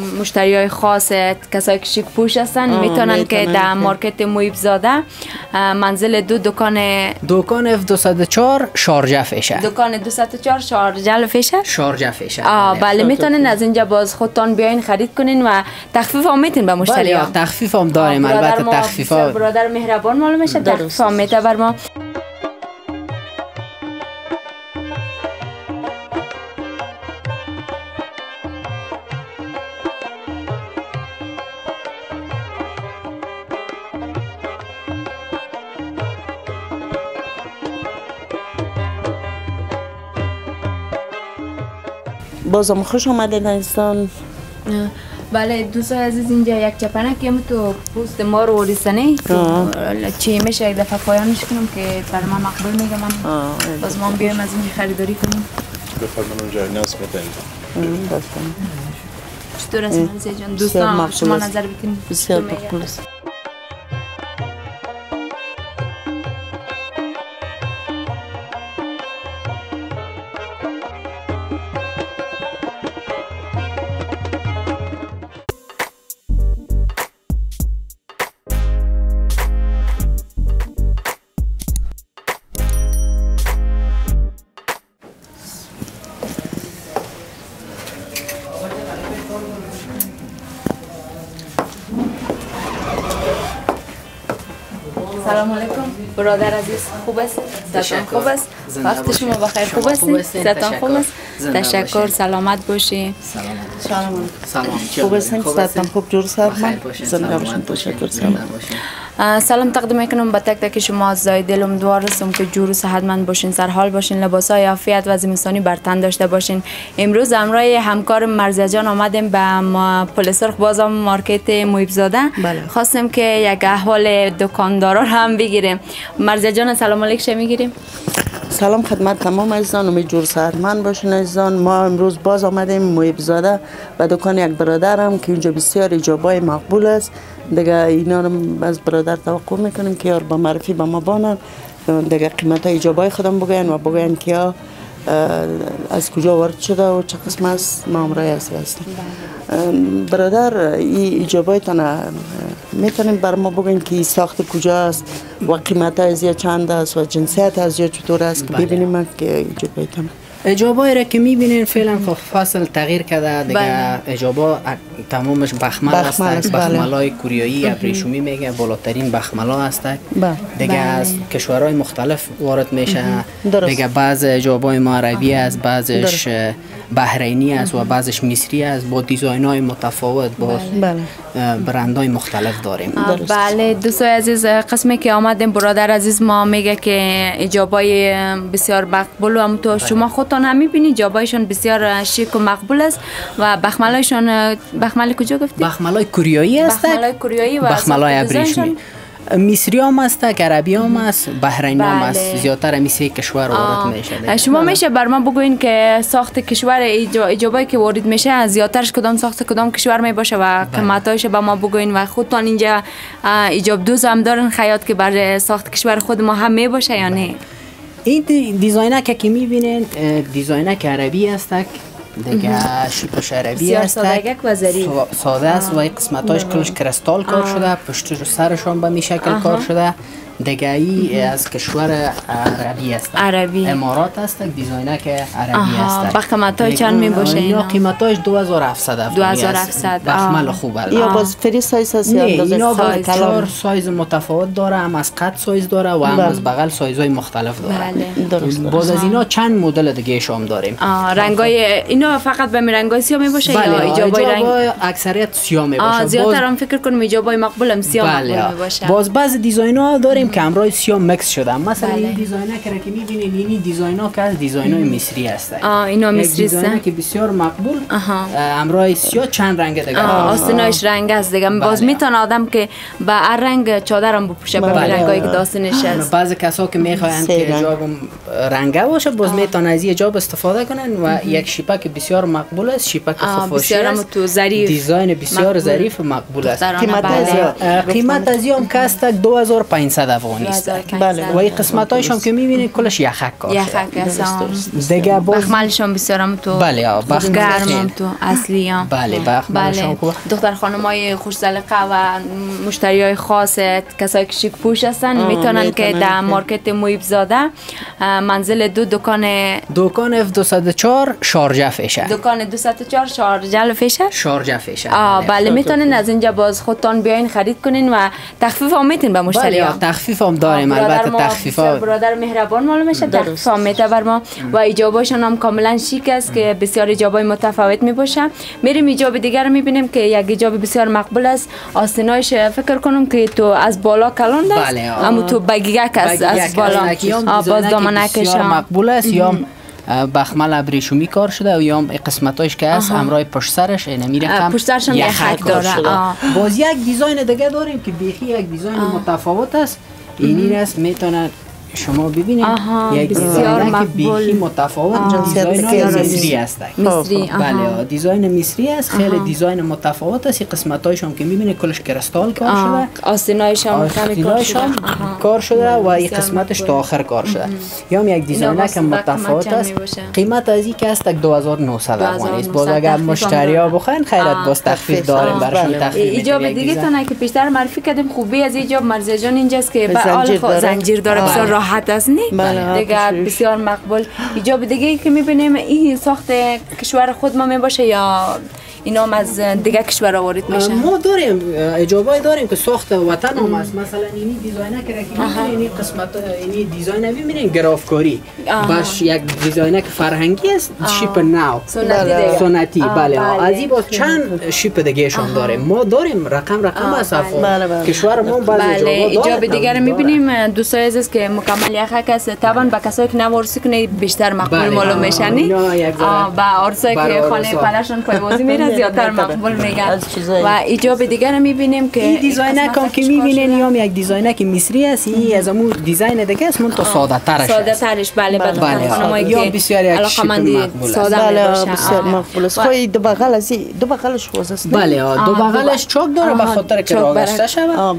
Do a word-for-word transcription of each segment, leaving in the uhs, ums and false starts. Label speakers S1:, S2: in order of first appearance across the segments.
S1: مشتری های خاص کسایی که شیک پوش هستن میتونن که در مارکت محیب زاده منزل دو دکان
S2: دکان اف دویست و چهار شارجه فیشه.
S1: دکان دویست و چهار شارجه فیشه.
S2: شارجه فیشه.
S1: آه بله میتونین از اینجا باز خودتان بیاین خرید کنین و تخفیف هم میتین به مشتری ها.
S2: بله تخفیف هم داریم البته تخفیف ها.
S1: برادر مهربان معلوم میشه تخفیف هم میته بر ما.
S3: بازم خوش آمدید عزیزان.
S1: بله دوستان عزیز اینجا یک چپنک هم تو پوست ما رو ریسنه چی میشه یک دفعه پایانش کنم که برای من مقبول میگم من باز ما بیایم از اینجا خریداری کنیم.
S4: بفرمایید اونجا نصب می‌کنید.
S1: چطور است منزل جان دوستان شما نظر بکنید.
S3: بسیار مقبول است.
S1: سلام علیکم برادر عزیز خوب است؟ صحتان خوب است؟ وقت شما بخیر خوب است؟ صحتان خوب است؟ تشکر سلامت باشی.
S3: سلام سلام خوب است؟ صحتان خوب جور سلام زنده باشین تشکر سلام.
S1: سلام تقدیم میکنم به تک تک شما از دل امیدوار هستم که جور و صحتمند باشین سرحال باشین لباسای عافیت و زمستانی بر تن داشته باشین. امروز همراه همکار مرزیه جان آمدیم به پل سرخ بازار مارکت محیب زاده. خواستیم که یک احوال دکاندارا هم بگیریم. مرزیه جان سلام علیکم میگیریم.
S3: سلام خدمت تمام عزیزان امید جور صحتمند باشین عزیزان. ما امروز باز آمدیم محیب زاده و دکان یک برادرم که اینجا بسیار ایجابای مقبول است. دیگه اینا رو از برادر توقع میکنیم که یار با معرفی به ما بانن دیگه قیمت های ایجابای خودم بگوین و بگوین که از کجا وارد شده و چه قسم است ما امرای هستی هستیم. برادر این ایجابای تنه میتونیم بر ما بگوین که ساخت کجا است و قیمت های از چند است و جنسیت از چطور است که ببینیم که ایجابای تنه.
S2: اجابایی را که میبینین فعلا خب فصل تغییر کرده دیگه. اجابا تمامش بخمل است. بخملای کوریایی ابریشمی میگه بالاترین بخملا هست دیگه. از کشورهای مختلف وارد میشه دیگه. بعض اجابای ما عربی است بعضش بحرینی است و بعضش مصری است با دیزاین های متفاوت با برندهای مختلف داریم.
S1: بله دوستای عزیز قسمی که آمدیم برادر عزیز ما میگه که اجابای بسیار مقبول و همونطور شما خودتان هم میبینید اجابایشون بسیار شیک و مقبول است و بخملایشون بخمل کجا گفتی؟
S2: بخملای کوریایی است.
S1: بخملای کوریایی و
S2: بخملای ابریشمی. مصری هم است عربی هم است بحرینی هم است. زیادتر مصری کشور وارد میشه.
S1: شما میشه بر ما بگوین که ساخت کشور ایجابایی که وارد میشه زیادترش کدام ساخت کدام کشور می باشه و قیمتایش به ما بگوین و خودتان اینجا ایجاب دوز هم دارن خیاط که بر ساخت کشور خود ما هم می باشه یا نه؟
S2: این دیزاینک که میبینین دیزاینک عربی است دیگه. شیپش عربی است ساده است و این قسمتاش کلش کرستال کار شده پشت و سرشان به می شکل کار شده دیگه. ای از کشور عربی است
S1: عربی
S2: امارات است دیزاینک عربی است.
S1: با قیمتای چند می باشه اینا؟
S2: قیمتاش دو هزار و هفتصد
S1: دو هزار و هفتصد
S2: بخمل خوب است.
S3: یا باز فری سایز است یا
S2: اینا با چهار سایز متفاوت داره هم از قد سایز داره و هم از بغل سایزهای مختلف داره. باز از اینا چند مدل دیگه شام داریم.
S1: رنگای اینا فقط به رنگای سیاه می باشه یا
S2: ایجابای رنگ اکثریت سیاه می باشه؟
S1: زیادتر هم فکر کنم ایجابای مقبولم سیاه مقبول می باشه.
S2: باز بعض دیزاین‌ها داریم که همراه سیاه مکس شده. مثلا این دیزاینر که می‌بینید این دیزاین‌ها که از دیزاین‌های مصری هستن.
S1: آ اینا مصری هستن
S2: که بسیار مقبول. همراه سیاه چند رنگ دیگه.
S1: آستیناش رنگ است دیگه. باز میتونه آدم که با هر رنگ چادرم بپوشه به رنگایی که داستانش است.
S2: بعضی کسا که می‌خواهند که حجاب رنگه باشه باز میتونن از حجاب استفاده کنن و یک شیپک بسیار مقبول است، شیپک خفاشی است،
S1: تو ظریف،
S2: دیزاین بسیار ظریف و مقبول است.
S3: قیمت
S2: قیمت از هم کاست دو هزار و پانصد افغانی است.
S3: بله.
S2: و این قسمت هایش هم که میبینید کلش یخک کار
S1: یخک است.
S2: دیگه باز
S1: بخملش هم بسیار هم تو
S2: بله
S1: گرم هم تو اصلی هم.
S2: بله بخملش هم خوبه.
S1: دختر خانم های خوش سلیقه و مشتری های خاص کسایی که شیک پوش هستن میتونن که در مارکت محیب زاده منزل دو دکان
S2: دکان اف دویست و چهار شارجه فیشه.
S1: دکان دویست و چهار شارجه فیشه.
S2: شارجه فیشه.
S1: آه بله میتونن از اینجا باز خودتان بیاین خرید کنین و تخفیف هم میتین به مشتری ها.
S2: بله تخفیف هم داریم البته تخفیف ها.
S1: برادر مهربان معلوم میشه تخفیف هم میته بر ما و ایجاباشون هم کاملا شیک است که بسیار ایجابای متفاوت میباشه. میریم ایجاب دیگر دیدیم که یک ایجاب بسیار مقبول است. آستینایش فکر کنم که تو از بالا کلان است.
S2: بله.
S1: اما تو بگیگک است از بالا. باز دامنکش
S2: مقبول است یا بخمل ابریشمی کار شده و یا قسمتاش که است همراه پشت سرش نمیره کم
S1: پشت سرش هم یخک داره.
S2: باز یک دیزاین دیگه داریم که بیخی یک دیزاین متفاوت است. اینی است میتونه شما ببینید یک دیزاین که بیخی متفاوت دیزاین مصری است.
S1: مصری
S2: بله دیزاین مصری است، خیلی دیزاین متفاوت است. قسمتایش هم که میبینید کلش کریستال کار شده،
S1: آستینایش هم
S2: کار شده و این قسمتش تا آخر کار شده. یا یک دیزاین که متفاوت است. قیمت از این که است دو هزار و نهصد افغانی است. باز اگر مشتریا بخواین خیرت باز تخفیف داریم براشون. تخفیف
S1: ایجاب دیگه تونه که پیشتر معرفی کردیم خوبی از ایجاب مرزا جان اینجاست که به حال زنجیر داره بسیار راحت است نه دیگه بسیار مقبول. ایجاب دیگه که میبینیم این ساخت کشور خود ما میباشه یا اینا هم از دیگه کشور آورد میشه؟
S2: ما داریم ایجابای داریم که ساخت وطن هم است. مثلا اینی دیزاینر که اینی قسمت اینی دیزاین اوی میرین گرافکاری باش یک دیزاینر که فرهنگی است شیپ ناو سنتی. بله از این باز چند شیپ دیگه شون داریم. ما داریم رقم رقم است کشور ما بعضی
S1: بله ایجاب دیگه میبینیم دوستای عزیز که مکمل یخک است. طبعا با کسایی که نوارسی کنه بیشتر مقبول معلوم میشنی با آرسایی که خانه پدرشون پایوازی میره زیادتر مقبول میگن. و ایجاب دیگر میبینیم که
S2: این دیزاینر کام که میبینین یا یک دیزاینر که مصری است. این از همون دیزاین دیگه است منتها ساده ترش
S1: ساده ترش. بله بله خانمایی که
S2: بسیار علاقه‌مندی
S1: ساده باشه
S3: بسیار مقبول است. خو دو بغل از دو بغلش خوز است.
S2: بله دو بغلش چوک داره به خاطر که راگشته شود.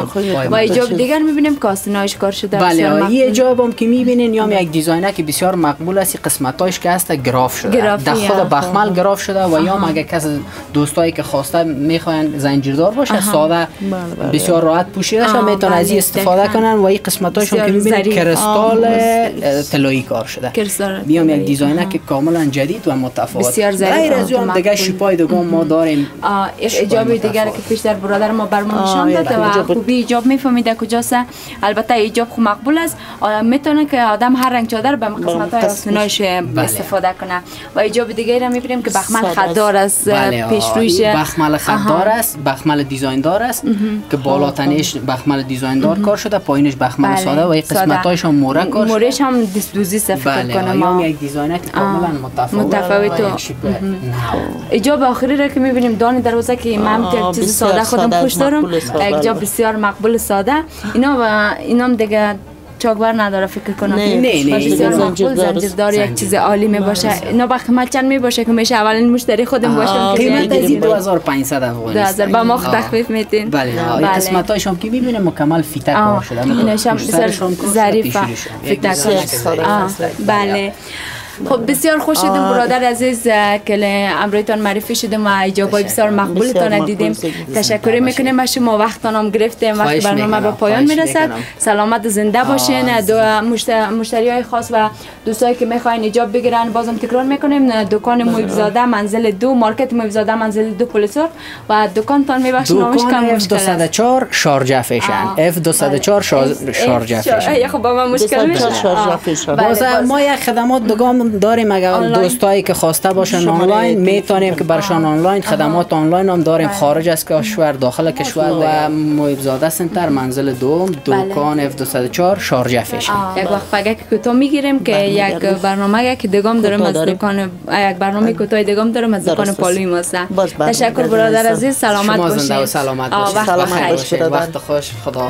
S1: و ایجاب دیگر میبینیم که آستینایش کار شده.
S2: بله این ایجاب هم که میبینین یا یک دیزاینر که بسیار مقبول است. قسمتاش که است گراف شده در خود بخمل گراف شده و یا اگه کس دوستایی که خواسته میخواین زنجیردار باشه ساده بسیار راحت پوشیده شه میتونن از این استفاده کنن. و این قسمتاش هم که میبینید کریستال طلایی کار شده. بیام یک دیزاینر که کاملا جدید و متفاوت. غیر از اون دیگه شیپای دیگه ما داریم.
S1: ایجاب دیگر که پیشتر برادر ما برام نشون داد و خوبی ایجاب میفهمیده کجاست. البته ایجاب خو مقبول است. میتونه که آدم هر رنگ چادر به قسمت‌های آستینایش استفاده کنه. و ایجاب دیگری هم میبینیم که بخمل خدار است. پیش رویش
S2: بخمل خدار است، بخمل دیزاین دار است که بالاتنش بخمل دیزاین دار کار شده، پایینش بخمل ساده و این قسمت‌هاش هم مورا کار شده.
S1: مورش هم دست دوزی فکر کنم.
S2: یا یک دیزاینر کاملا متفاوت.
S1: ایجاب آخری را که میبینیم دان دروازه که من که چیز ساده خودم خوش دارم. ایجاب بسیار مقبول ساده. اینا و اینا هم دیگه چاکبر نداره فکر کنم.
S3: نه نه
S1: زنجیردار یک چیز عالی می باشه. اینا با قیمت چند می باشه که میشه اولین مشتری خودم باشم.
S2: قیمت از این دو هزار و پنجصد افغانی است.
S1: با ما تخفیف میتین.
S2: بله این قسمت‌هاش هم که میبینه مکمل فیته کار شده.
S1: ایناش هم بسیار ظریفه فیته کار. بله خب بسیار خوش شدیم برادر عزیز که امرویتان معرفی شدیم و ایجابای بسیار مقبولتان دیدیم. تشکر میکنیم از شما وقتتان هم گرفتیم. وقت برنامه به پایان میرسد. سلامت و زنده باشین. دو مشتری های خاص و دوستایی که میخواین ایجاب بگیرن بازم تکرار میکنیم دکان محیب زاده منزل دو مارکت محیب زاده منزل دو پلیسور و دکانتان میبخشید نامش کم مشکل است.
S2: دویست و چهار شارجه فیشن اف دویست و چهار شارجه فیشن.
S1: خب با ما مشکل میشه.
S2: باز ما یک خدمات دکان داریم اگر دوستایی که خواسته باشن آنلاین میتونیم که برشان آنلاین خدمات آنلاین هم داریم خارج از کشور داخل کشور و محیب زاده سنتر منزل دوم دکان اف دویست و چهار شارجه فیشن.
S1: یک وقت فقط کوتاه میگیریم که یک برنامه که دگام دارم از دکان یک برنامه کوتاه دگام دارم از دکان پالوی ماست. تشکر برادر عزیز سلامت باشید.
S2: شما زنده و سلامت باشید. وقت خوش خدا.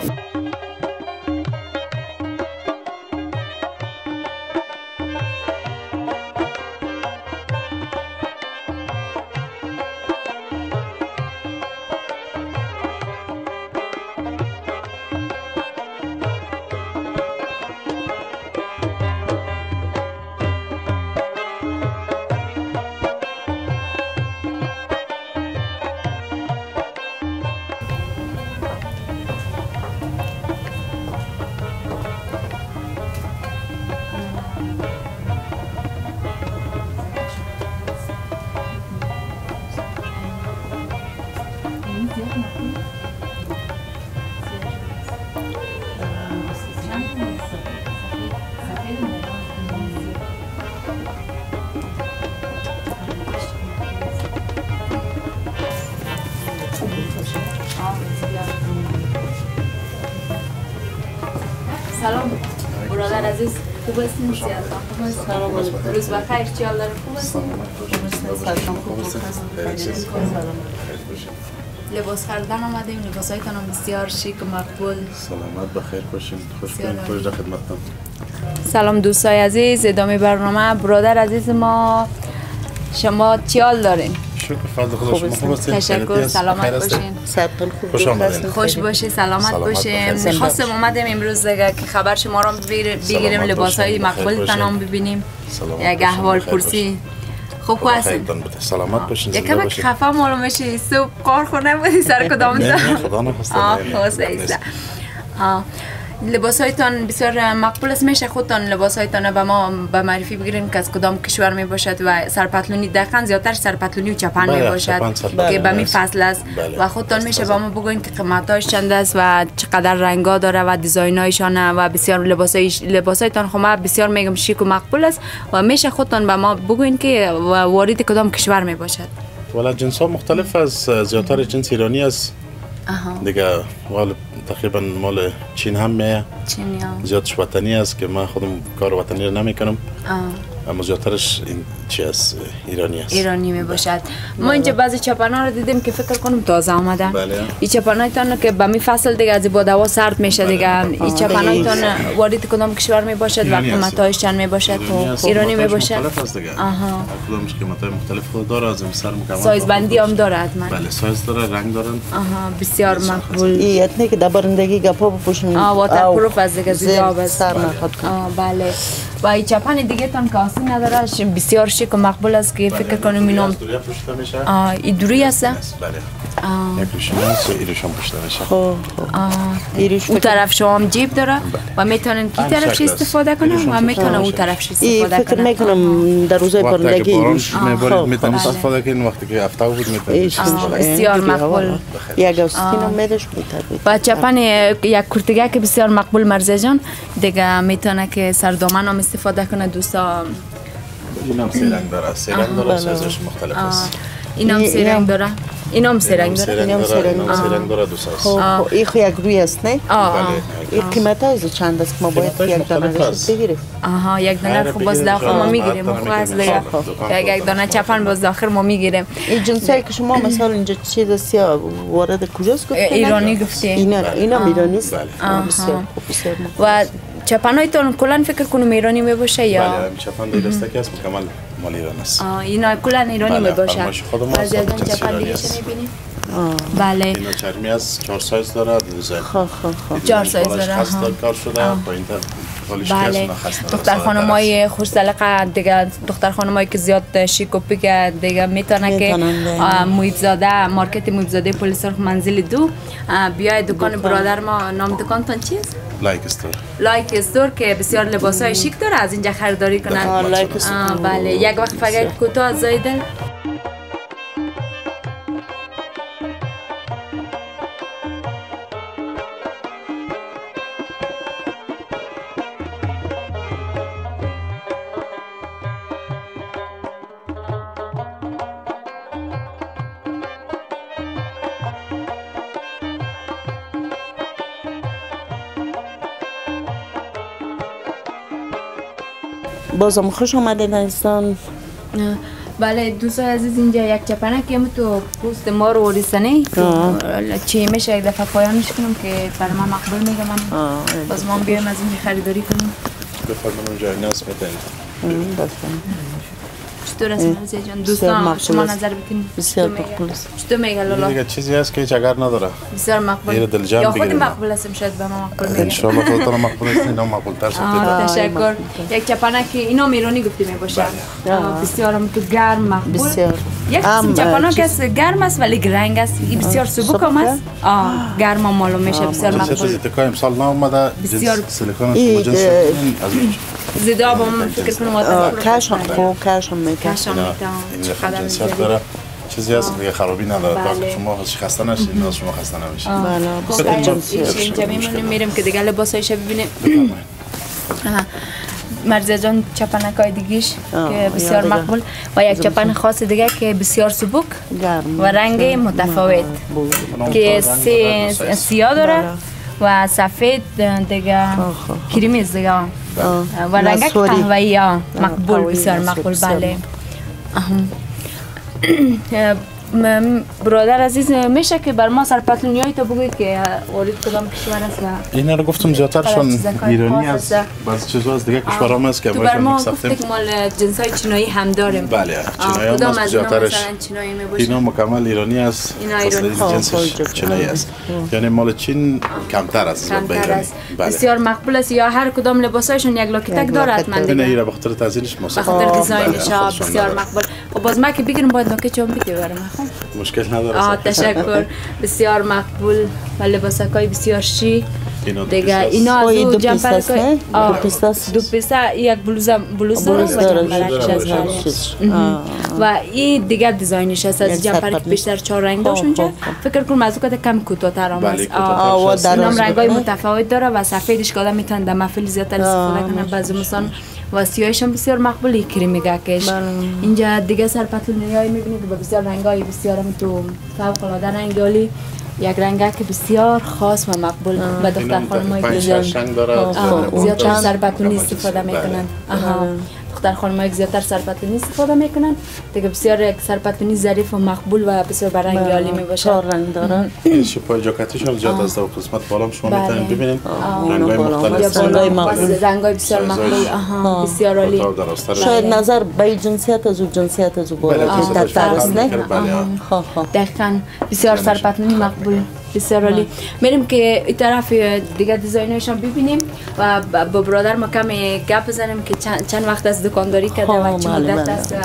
S1: سلام برادر عزیز، خوب هستین؟ سلام روز بخیر، چیال داره؟ خوب هستین؟ لباس خریدن آمدیم، لباس هایتان بسیار شیک و مقبول.
S4: سلامت بخیر باشین، خوش کنید، خوش در خدمتتان.
S1: سلام دوستای عزیز، ادامه برنامه. برادر عزیز ما، شما چیال دارین؟
S4: شکر فضل خدا، شما خوب هستین؟
S1: تشکر، سلامت باشین.
S4: خوش آمدین.
S1: خوش باشی، سلامت باشین. خواستم اومدیم امروز که خبر شما را بگیریم، لباس های مقبول تنام ببینیم، یک احوال پرسی. خوب هستین؟
S4: سلامت باشین.
S1: یک کمی خفه معلوم میشی، صبح کار خونه بودی سر کدام
S4: نه خدا نخواسته.
S1: آه خواسته. آه لباس هایتان بسیار مقبول است. میشه خودتان لباس هایتان به ما به معرفی بگیرین که از کدام کشور می باشد و سرپتلونی دقیقاً زیادتر سرپتلونی و چپن می باشد که به می فصل است و خودتان میشه به ما بگوین که قیمتاش چند است و چقدر رنگا داره و دیزاینایشان و بسیار لباسای لباسایتان خو ما بسیار میگم شیک و مقبول است و میشه خودتان به ما بگوین که وارد کدام کشور می باشد.
S4: والا جنس ها مختلف از زیادتر جنس ایرانی است. دیگه والا تقریبا مال چین هم میه.
S1: چینی ها
S4: زیادش وطنی است که من خودم کار وطنی رو نمی کنم. اما زیادترش این چی است؟ ایرانی است.
S1: ایرانی می باشد. ما اینجا بعضی چپنا رو دیدیم که فکر کنم تازه آمدن.
S4: بله.
S1: این چپنایتان که به می فصل دیگه از با دوا سرد میشه دیگه. این چپنایتان وارد کدام کشور می باشد و قیمتاش چند می باشد؟ ایرانی می باشد.
S4: مختلف است دیگه. آها. کدامش قیمتای مختلف خود داره، از سر مکمل.
S1: سایز بندی هم داره حتما.
S4: بله سایز داره، رنگ دارن.
S1: آها بسیار مقبول.
S3: این اتنی که دبارندگی گپا بپوشن.
S1: آه واتر پروف از دیگه زیاد است.
S3: سر نخواد کن.
S1: آه بله. و این چپن دیگه تان که آسین نداره، بسیار شیک و مقبول است که فکر کنم اینم
S4: دوری پوشیده میشه.
S1: آه این دوری است.
S4: بله. یک روشون است و ایرش هم پوشیده میشه.
S3: خب
S1: ایرش اون طرف شما هم جیب داره و میتونن کی طرفش استفاده کنن و میتونن اون طرفش استفاده کنن.
S3: فکر میکنم در روزهای بارندگی
S4: ایرش میبرید میتونید استفاده کنین، وقتی که هفته بود میتونید استفاده کنین.
S1: بسیار مقبول.
S3: یک آستین هم میدش میتونید.
S1: و چپن یک کرتگی که بسیار مقبول مرزا جان دیگه میتونه که سردامن هم استفاده کنه دوستا.
S4: این هم سه رنگ داره، سه رنگ داره، سایزش مختلف است.
S1: این هم سه رنگ داره. این هم سه رنگ داره.
S4: این هم سه رنگ داره، دو سایز.
S3: خب این خو یک روی است نه؟
S1: آه.
S3: این قیمت های چند است؟ ما باید یک دانه بگیریم.
S1: آها یک دانه خب باز داخل ما میگیریم. خب از دیگه یک دانه چپن باز داخل ما میگیریم.
S3: این جنسایی که شما مثلا اینجا چیز است یا وارد کجاست گفتید؟
S1: ایرانی گفتی.
S3: اینا اینا ایرانی است. بسیار خوب بسیار.
S1: و چپنایتون کلا فکر کنم ایرانی می باشه یا
S4: بله چپن دو دسته است مکمل مال ایران است.
S1: آه اینا کلا ایرانی می باشه.
S4: از
S1: از چپن دیگه چه می‌بینید؟ بله
S4: اینا چرمی است، چهار سایز داره، دیزاین.
S3: خب خب خب
S1: چهار سایز داره.
S4: خسته کار شده، پایین‌تر پالیش
S1: بله.
S4: خسته.
S1: دختر خانمای خوش سلیقه دیگه، دختر خانمایی که زیاد شیک و پیک دیگه میتونه که محیط زاده مارکت محیط زاده پلیس منزل دو بیای دکان برادر ما. نام دکانتون چیست؟
S4: لایک استور.
S1: لایک استور که بسیار لباسای شیک داره، از اینجا خریداری کنن.
S3: لایک استور.
S1: بله یک وقت فقط کوتاه زایده.
S3: بازم خوش آمدین عزیزان.
S1: بله دوستان عزیز اینجا یک چپنه که هم تو پوست ما رو ورسنه چی میشه یک دفعه پایانش کنم که برای من مقبول میگم من باز ما بیایم از اینجا خریداری کنیم.
S4: بفرمایید اونجا ناس میتونید.
S1: چطور است مرزا جان؟ دوستان شما نظر بکنید.
S3: بسیار مقبول است.
S1: چطور میگه لالا؟
S4: دیگه چیزی هست که هیچ اگر نداره.
S1: بسیار مقبول. یا خود مقبول هستم شاید به ما مقبول میگه.
S4: ان شاء الله خودتون مقبول هستین، اینا مقبول تر شد.
S1: تشکر. یک چپنه که اینا ایرانی گفته می باشه. بسیار هم تو گرم مقبول.
S3: بسیار.
S1: یک چپنه که گرم است ولی رنگ است. بسیار سبک هم است. آه گرم معلوم میشه بسیار مقبول.
S4: چیزی که امسال نامده
S1: بسیار
S4: سیلیکونش مجنس از
S1: زیدا با من فکر کنم واسه
S3: کاش هم خوب کاش هم میکنه.
S1: کاش هم میکنه.
S4: جنسیت داره. چیزی هست دیگه خرابی نداره. تا شما خسته نشید، نه شما خسته نمیشید.
S3: بله.
S1: اینجا میمونیم میریم که دیگه لباسایش ببینیم. مرزیه جان چپنکای دیگیش که بسیار مقبول و یک چپن خاص دیگه که بسیار سبک و رنگ متفاوت که سیاه داره و سفید دیگه کریمیز دیگه و رنگ قهوه‌ای مقبول بسیار مقبول. بله برادر عزیز میشه که بر ما سرپتلونیای تو بگوی که وارد کدام کشور است و
S4: اینا رو گفتم زیادترشون ایرانی است، بعضی چیزا از دیگه کشورها هست که
S1: بر ما گفته که مال جنسای چینایی هم داریم.
S4: بله چینایی هم هست زیادترش اینا مکمل ایرانی است، اصلا جنسش چینایی است، یعنی مال چین کمتر است به ایرانی.
S1: بسیار مقبول است یا هر کدام لباسایشون یک لاکتک داره حتما دیگه.
S4: اینا به خاطر تزیینش
S1: به خاطر دیزاینش بسیار مقبول. و باز ما که بگیریم باید لاکت چون بیته برام.
S4: مشکل نداره.
S1: آه تشکر. بسیار مقبول و لباسکای بسیار شیک. دیگه اینا از او جمپر که
S3: دو پیستاست
S1: دو پیستا یک بلوز بلوز داره و جمپرش است و این دیگر دیزاینش است از جمپر که بیشتر چهار رنگ داشت اونجا فکر کنم از اون کم کوتاه‌تر هم است. اینم رنگای متفاوت داره و سفیدش که آدم میتونه در محفل زیادتر استفاده کنه. بعضی مثلا و سیاهش هم بسیار مقبولی کریمیگه کش. اینجا دیگه سرپتلونیای میبینید که بسیار رنگای بسیار هم تو فوق العاده رنگ دالی یک رنگه که بسیار خاص و مقبول و دختر خانمایی که زیادتر سرپتلونی استفاده میکنن. دختر خانمایی که زیادتر سرپتلونی استفاده میکنن دیگه بسیار یک سرپتلونی ظریف و مقبول و بسیار برنگی عالی میباشه.
S3: چهار رنگ داره.
S4: شپای جاکتیش هم زیاد از دو قسمت بالام شما میتونید ببینید رنگای مختلف
S1: رنگای مقبول رنگای بسیار مقبول آها بسیار عالی.
S3: شاید نظر به جنسیت از او جنسیت از او بالا تر است نه؟
S1: دقیقاً بسیار سرپتلونی مقبول بسیار عالی. میریم که این طرف دیگه دیزاینش هم ببینیم و با برادر ما کم گپ بزنیم که چند چند وقت از دکانداری کرده و چه مدت است.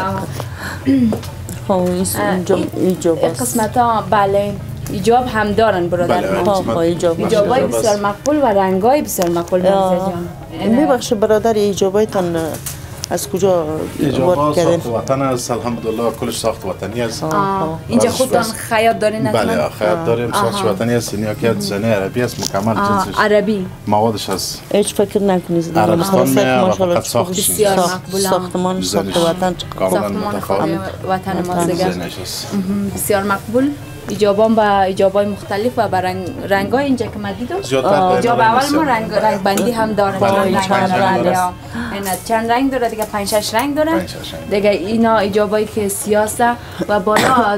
S3: ایجاب است.
S1: قسمت ها بله ایجاب هم دارن برادر ما. ایجابای بسیار مقبول و رنگای بسیار مقبول
S3: جان. میبخشه برادر ایجابایتان از کجا
S4: وارد کردین؟ ساخت وطن است الحمدلله کلش ساخت وطنی است.
S1: اینجا خودتان خیاط دارین؟
S4: بله خیاط داریم ساخت وطنی است. این که زنه عربی است مکمل جنسش
S1: عربی
S4: موادش است.
S3: هیچ فکر نکنید
S4: عربستان میاد فقط ساخت
S1: بسیار مقبول
S3: ساختمان ساخت وطن
S1: ساختمان خود وطن ما دیگه بسیار مقبول. ایجابان با ایجابای مختلف و با رنگ رنگای اینجا که من دیدم ایجاب اول ما رنگ رنگ بندی هم دارن چند رنگ داره اینا چند رنگ داره دیگه پنج شش رنگ داره دیگه اینا ایجابایی که سیاسه و بالا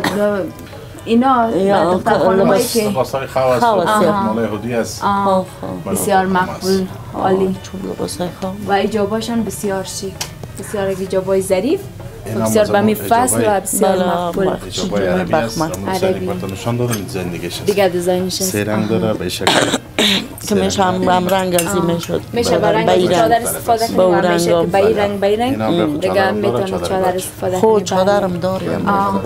S1: اینا دختر خانمایی که
S4: لباسای خواص مال هودی است
S1: بسیار مقبول عالی
S3: لباسای خواص
S1: و ایجاباشون بسیار شیک بسیار ایجابای ظریف بسیار به می فصل و بسیار مقبول
S4: ایجابای عربی است عربی نشان دادم زندگیش
S1: دیگه دیزاینش
S4: سه رنگ داره به شکل
S3: که میشه هم رنگ از این میشد
S1: میشه با رنگ چادر استفاده کنیم و میشه که بایی رنگ بایی رنگ دیگه میتونه چادر استفاده کنیم.
S3: خود چادرم داریم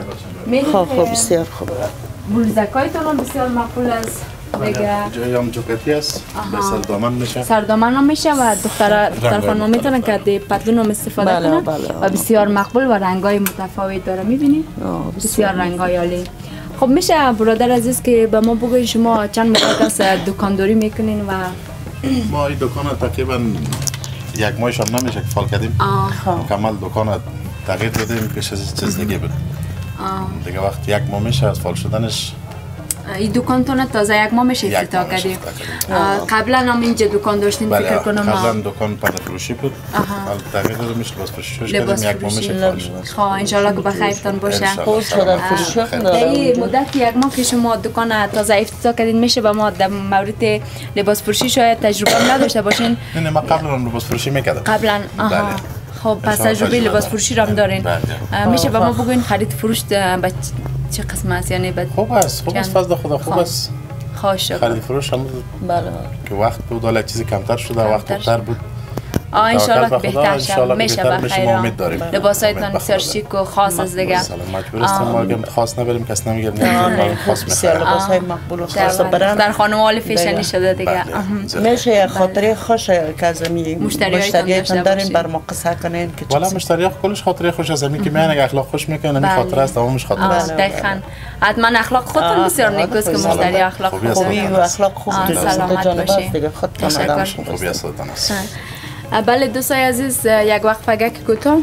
S3: خوب خوب بسیار خوب.
S1: بلوزکایتون هم بسیار مقبول است دیگه
S4: جایی هم جوکتی است به سردامن میشه
S1: سردامن هم میشه و دختر دختر خانم میتونن که دی پتلون هم استفاده کنن و بسیار مقبول و رنگای متفاوت داره میبینید بسیار رنگای عالی. خب میشه برادر عزیز که به ما بگوید شما چند مدت است دکانداری میکنین و
S4: ما این دکان تقریبا یک ماهش هم نمیشه که فعال کردیم کامل دکان تغییر دادیم که چیز دیگه بود دیگه وقت یک ماه میشه از فعال شدنش.
S1: این دکانتون تازه یک ماه میشه افتتاح کردیم. قبلا هم اینجا دکان داشتین فکر کنم.
S4: قبلا دکان پرده فروشی بود. تغییر داده میشه لباس فروشی شد کردیم یک ماه میشه فعال شد.
S1: خب ان شاء الله که بخیرتون باشه.
S3: خوب شده فروشی.
S1: در این مدت یک ماه که شما دکان تازه افتتاح کردین میشه با ما در مورد لباس فروشی شاید تجربه نداشته باشین.
S4: نه ما قبلا هم لباس فروشی میکردم.
S1: قبلا آها. خب پس تجربه لباس فروشی رو هم دارین. میشه با ما بگوین خرید فروش به چه قسم است یعنی بعد
S4: خوب است خوب است فضل خدا خوب است
S1: خوش
S4: خرید فروش هم
S3: بله
S4: که وقت بود حالا چیزی کمتر شده وقت بیشتر بود
S1: آه ان شاء الله بهتر شه میشه بخیر
S4: امید داریم
S1: لباسایتون بسیار شیک و خاص از دیگه
S4: مجبور هستم ما اگه خاص نبریم کس نمیگه نه خاص
S3: بسیار لباسای مقبول و خاص برند
S1: در خانم حال فیشنی شده دیگه
S3: میشه خاطره خوش که از می مشتریاتون دارین بر ما قصه کنین که
S4: والا مشتریات کلش خاطره خوش از می که میان اخلاق خوش میکنن این خاطره است تمامش خاطره است
S1: دقیقاً حتما اخلاق خودتون بسیار نیکوست که مشتری اخلاق
S3: خوبی و اخلاق خوب
S1: سلامت باشید
S3: دیگه خودتون
S4: خوبی است
S1: بله دوستای عزیز، یک وقفه گک کوتاه.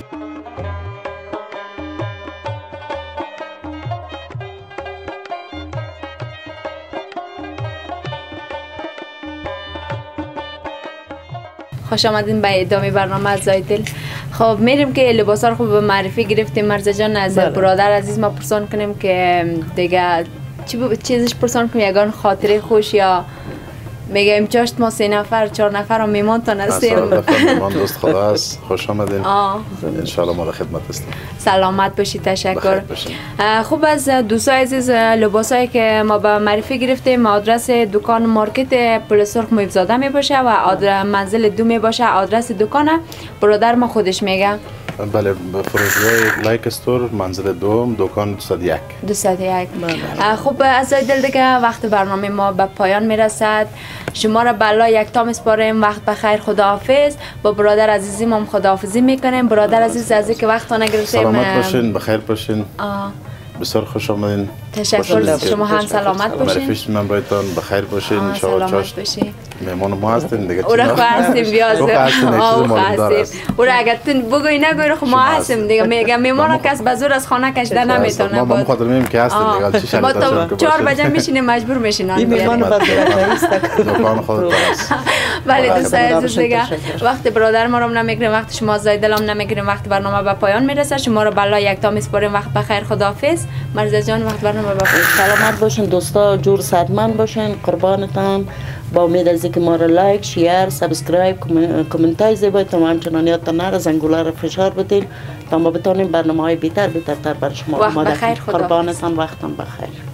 S1: خوش آمدین به ادامه برنامه از زایدل. خب میریم که لباسا رو خوب به معرفی گرفتیم. مرزا جان از بله. برادر عزیز ما پرسان کنیم که دیگه چی ب... چیزش پرسان کنیم، یگان خاطره خوش یا میگه امچاشت ما سه نفر چهار نفر هم میمان تا نستیم.
S4: میمان دوست خدا است. خوش آمدین. انشالله ما را خدمت هستیم.
S1: سلامت باشید. تشکر. خوب از دوستای عزیز، لباسایی که ما به معرفی گرفتیم آدرس دکان مارکت پل سرخ مویبزاده می باشه و آدرس منزل دو می باشه. آدرس دکان برادر ما خودش میگه.
S4: بله، فروشگاه لایک استور منزل دوم دکان دویست و یک.
S1: دویست و یک. خب از دل دیگه وقت برنامه ما به پایان میرسد. شما را بلا یک تا میسپاریم. وقت بخیر. خداحافظ. با برادر عزیزیم هم خداحافظی میکنیم. برادر عزیز از اینکه وقت نگرفتیم.
S4: سلامت باشین، بخیر باشین. بسیار خوش آمدین.
S1: تشکر. شما هم سلامت باشین.
S4: معرفیش من برایتان بخیر باشین. ان شاء الله چاشت مهمان ما هستین دیگه.
S1: او را هستیم بیازم. او هستیم. او را اگر تن بگوی نگوی رو ما هستیم دیگه. میگم میمون کس به زور از خانه کشیده نمیتونه.
S4: ما ما خاطر میگیم که هستین دیگه. چی شد؟
S1: ما تا چهار بجه میشینیم مجبور میشینن.
S3: این میمون بعد است.
S4: دکان خودت است.
S1: بله دوستای عزیز دیگه وقت برادر ما رو نمیگیریم، وقت شما زایدل هم نمیگیریم، وقت برنامه به پایان میرسه. شما رو بلا یک تا میسپاریم. وقت بخیر. خداحافظ. مرزا جان وقت برنامه به پایان.
S3: سلامت باشین دوستا، جور صحتمند باشین. قربانتان. با امید از اینکه ما را لایک، شیر، سابسکرایب، کامنت های زیبا تا همچنان یادتان نره زنگوله را فشار بدین تا ما بتونیم برنامه های بیتر بیتر تر برای شما
S1: آماده کنیم.
S3: قربانتان. وقتتان بخیر.